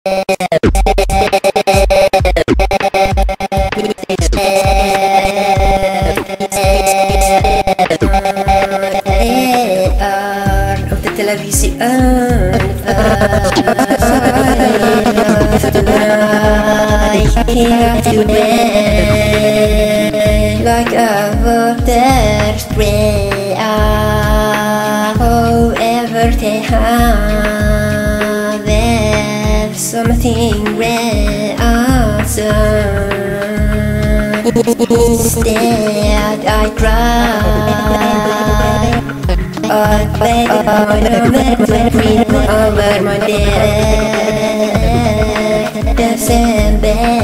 Like a water spray, however they have there's something rare outside. Instead I cry, I beg my memory over my dead December.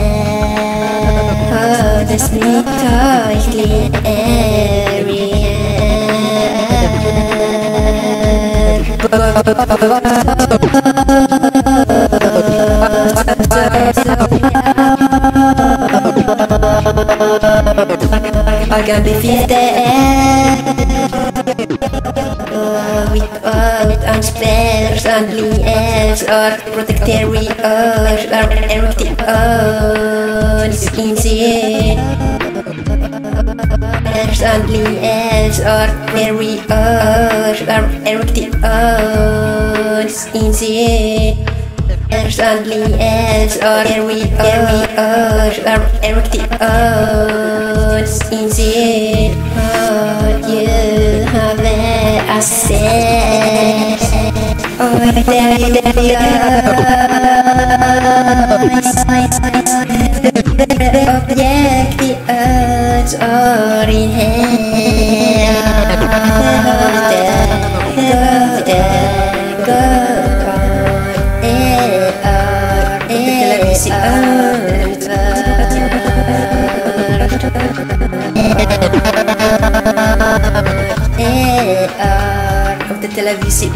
Oh, the sleep tightly area. I can be feel the air without unspares and layers or protectory or erupting on inside. And layers or barriers are erupting on inside. And layers or barriers are erupting on inside. You have access. Oh, object the earth or in televisi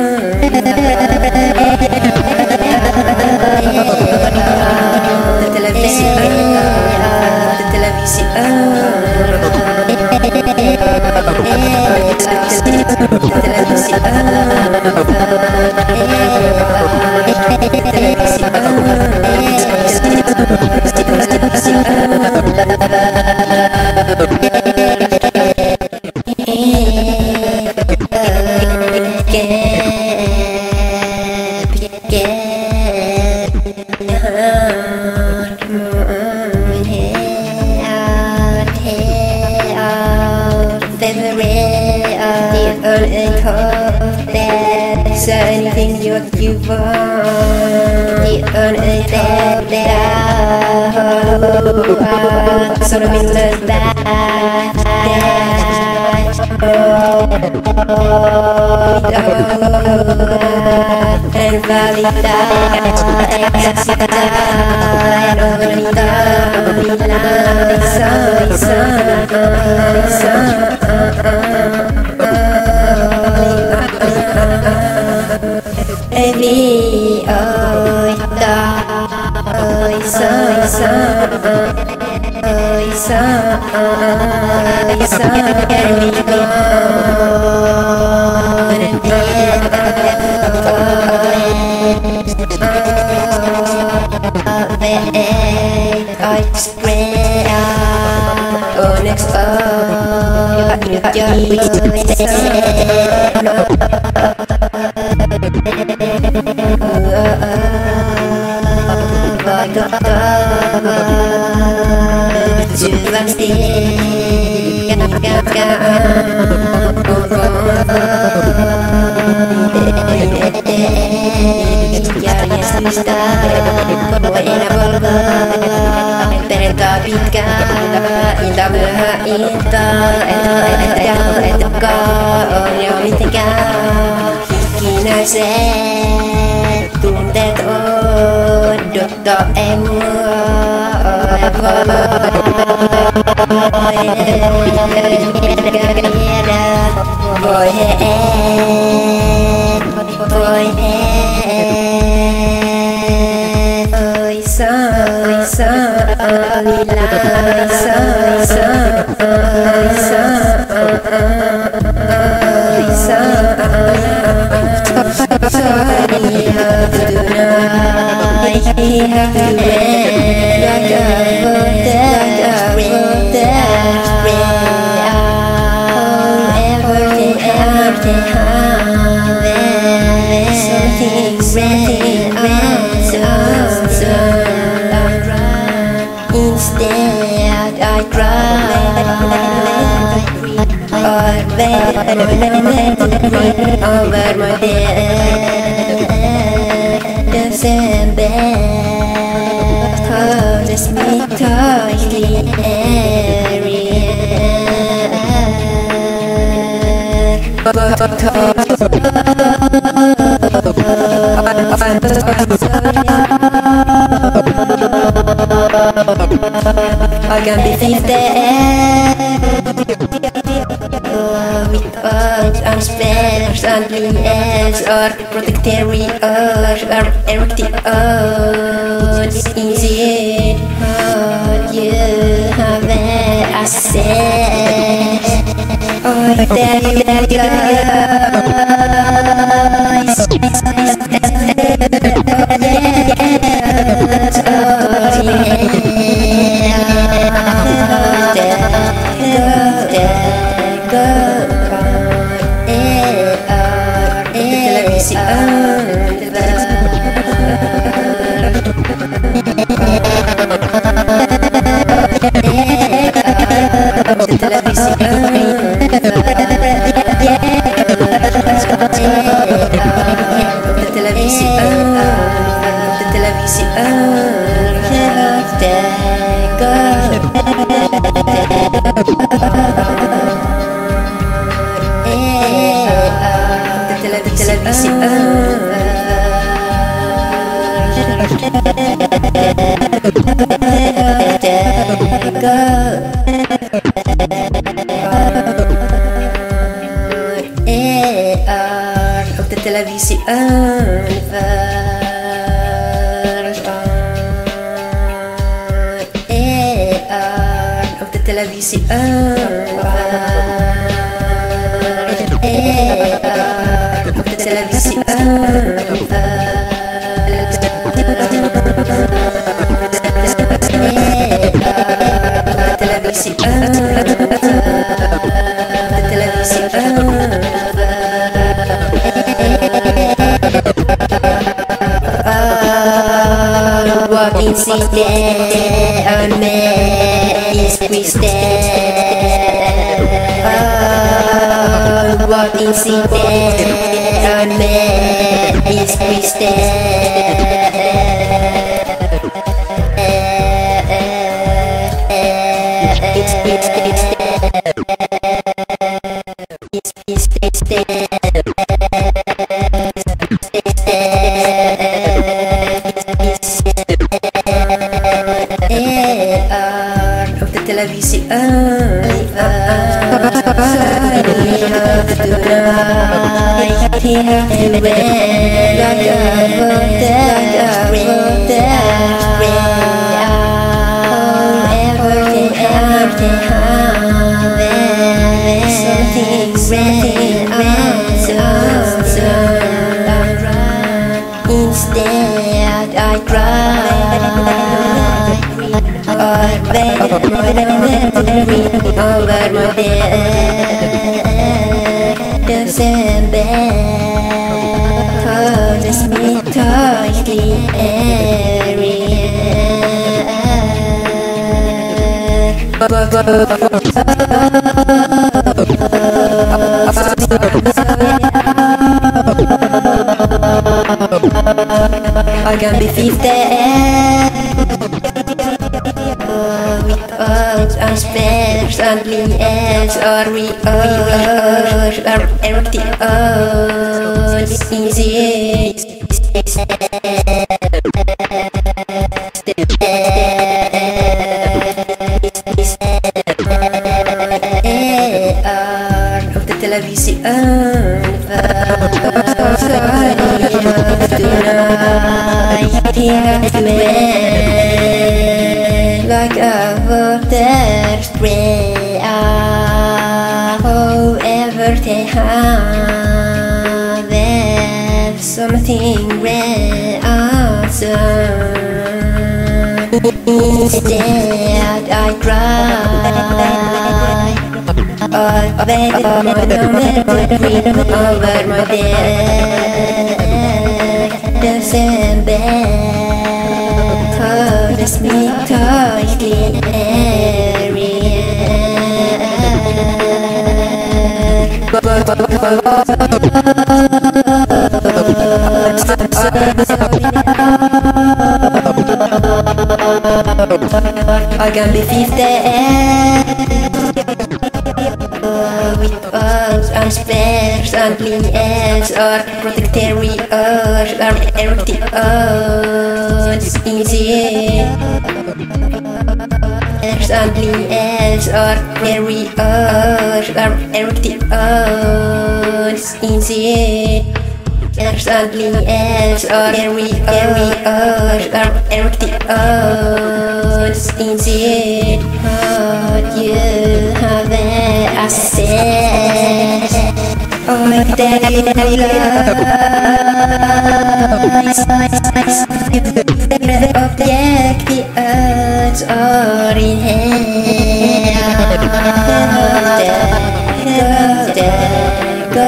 there's anything you want. The only thing that sort of means that and I spread on tonight. Instead I cry over my bed. Doesn't bed causes me tightly I can be with arms and spares and limbs or protectory or erected odds. Is it hard you have access? Or that what incident on me is twisted. What incident on me is twisted. Instead I cry over my bed. Doesn't bed causes me tightly I can be with arms and spares and limbs or we are erected odds. Easy of the television like a water spray. However they have something real awesome. Instead I cry. All baby over my bed. December touches me tightly I can be 50 with bugs and spares and clean eggs or protectory or erected odds easy and clean eggs or hairy odds or erected odds easy and clean eggs or hairy odds or erected odds easy but you have access oh my daily object the odds are in hand go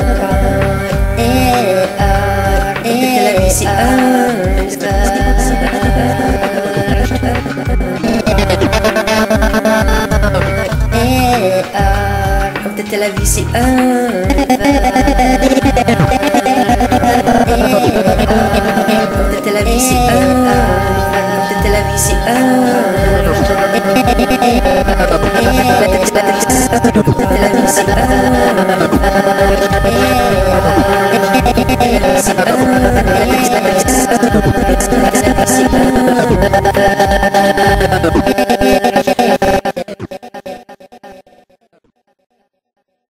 of the television the